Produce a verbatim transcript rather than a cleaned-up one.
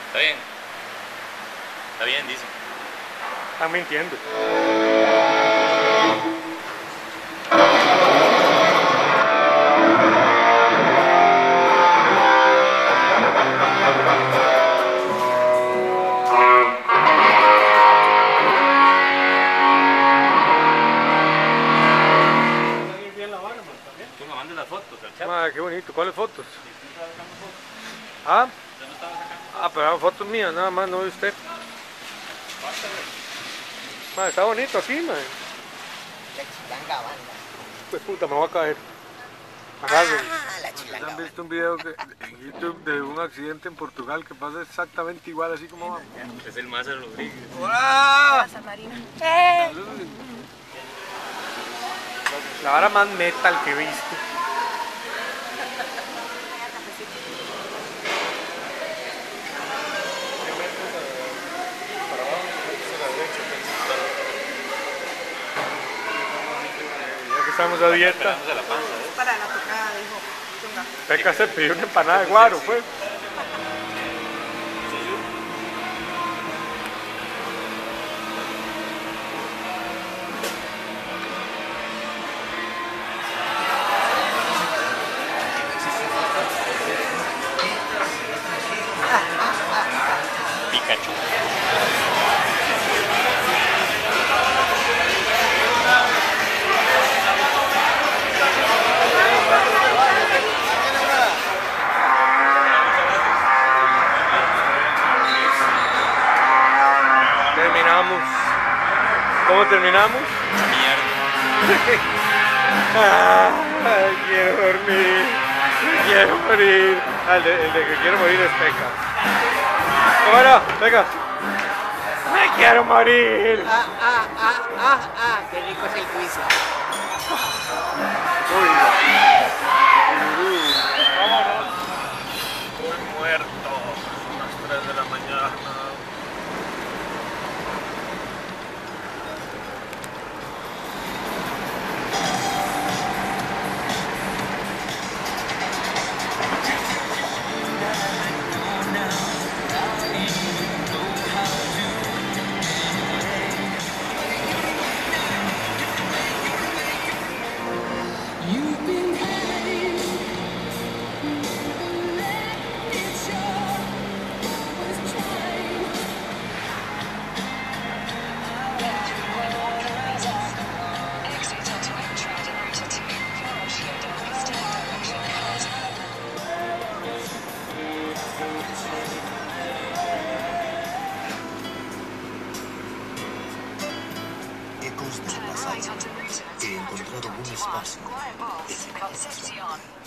Está bien. Está bien, dice. Están mintiendo. Tú me mandas las fotos al chat. Madre, qué bonito. ¿Cuáles fotos? ¿Ah? Ah, pero eran fotos mías, nada más, no de usted. Madre, está bonito aquí, madre. La chilanga banda. Pues puta, me voy a caer. Agárrenme. Ah, la chilanga ¿Han banda. visto un video que, en YouTube de un accidente en Portugal que pasa exactamente igual así como va? Es el Maza Rodríguez. ¡Hola! San Marino. ¡Eh! La vara más metal que he visto. Ya que estamos a dieta, Esperamos a la panza, ¿eh? Para la tocada, dijo. Chunga. Peca se pidió una empanada de guaro, pues. Pikachu. Terminamos. ¿Cómo terminamos? Mierda. Ah, quiero dormir. Quiero morir. Ah, el, de, el de que quiero morir es Peca. ¿Cómo era? Peca. Me quiero morir. Ah, ah, ah, ah, ah, qué rico es el juicio. Uy. Vámonos. Estoy muerto. Son las tres de la mañana. Ecos del pasado. He encontrado un espacio en el presente.